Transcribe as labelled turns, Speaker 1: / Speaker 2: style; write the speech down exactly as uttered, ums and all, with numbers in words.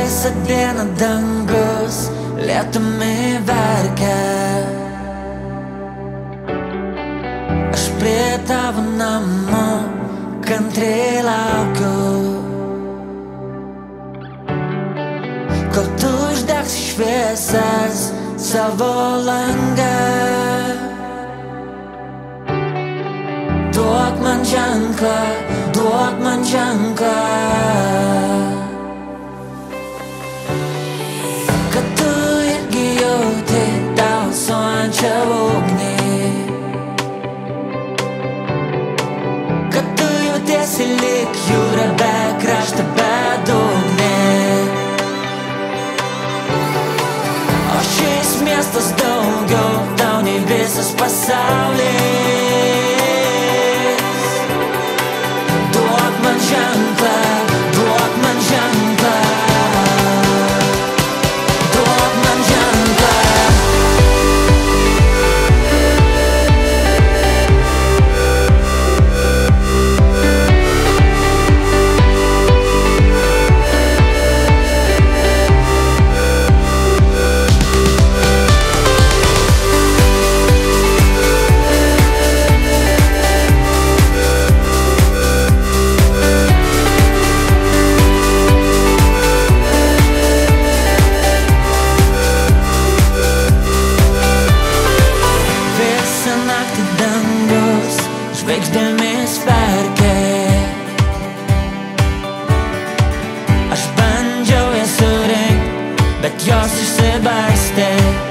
Speaker 1: visą dieną dangus lietumi verkia. Aš prie tavo namų kantriai laukiu, kol tu uždegsi šviesas savo langą. Duok man ženklą, duok man ženklą, kad tu irgi jauti dalsuojančią ugnį, kad tu jautiesi lyg jūra be krašto, be dugnė. O šis miestas daugiau tau nei visas pasaulis. Duok man ženklą, duok man ženklą, duok man ženklą. Žvaigždėmis verkė, aš bandžiau jas surinkt, bet jos išsibarstė.